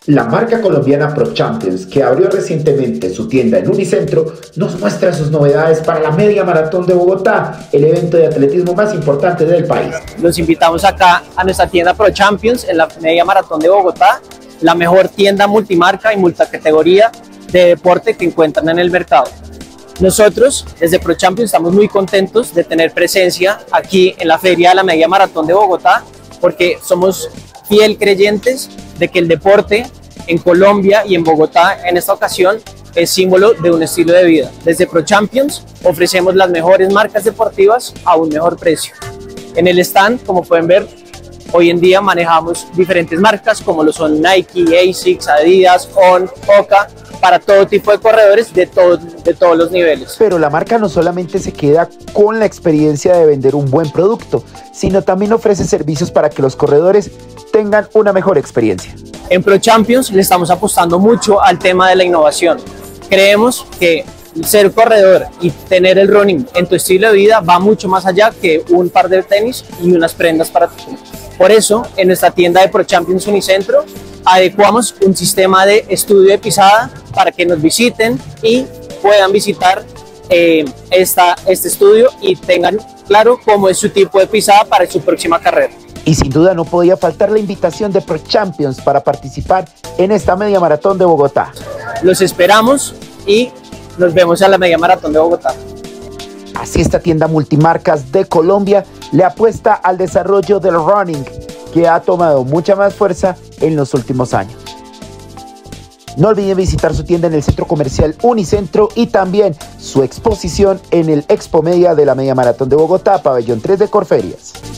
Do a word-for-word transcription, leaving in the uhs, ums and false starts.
La marca colombiana Pro Champions, que abrió recientemente su tienda en Unicentro, nos muestra sus novedades para la Media Maratón de Bogotá, el evento de atletismo más importante del país. Los invitamos acá a nuestra tienda Pro Champions en la Media Maratón de Bogotá, la mejor tienda multimarca y multicategoría de deporte que encuentran en el mercado. Nosotros, desde Pro Champions, estamos muy contentos de tener presencia aquí en la Feria de la Media Maratón de Bogotá, porque somos fiel creyentes de que el deporte en Colombia y en Bogotá en esta ocasión es símbolo de un estilo de vida. Desde Pro Champions ofrecemos las mejores marcas deportivas a un mejor precio. En el stand, como pueden ver, hoy en día manejamos diferentes marcas como lo son Nike, Asics, Adidas, On, Hoka, para todo tipo de corredores de, todo, de todos los niveles. Pero la marca no solamente se queda con la experiencia de vender un buen producto, sino también ofrece servicios para que los corredores tengan una mejor experiencia. En Pro Champions le estamos apostando mucho al tema de la innovación. Creemos que ser corredor y tener el running en tu estilo de vida va mucho más allá que un par de tenis y unas prendas para ti. Por eso, en nuestra tienda de Pro Champions Unicentro, adecuamos un sistema de estudio de pisada para que nos visiten y puedan visitar eh, esta, este estudio y tengan claro cómo es su tipo de pisada para su próxima carrera. Y sin duda no podía faltar la invitación de Pro Champions para participar en esta Media Maratón de Bogotá. Los esperamos y nos vemos en la Media Maratón de Bogotá. Así esta tienda multimarcas de Colombia le apuesta al desarrollo del running, que ha tomado mucha más fuerza en los últimos años. No olviden visitar su tienda en el Centro Comercial Unicentro y también su exposición en el Expo Media de la Media Maratón de Bogotá, Pabellón tres de Corferias.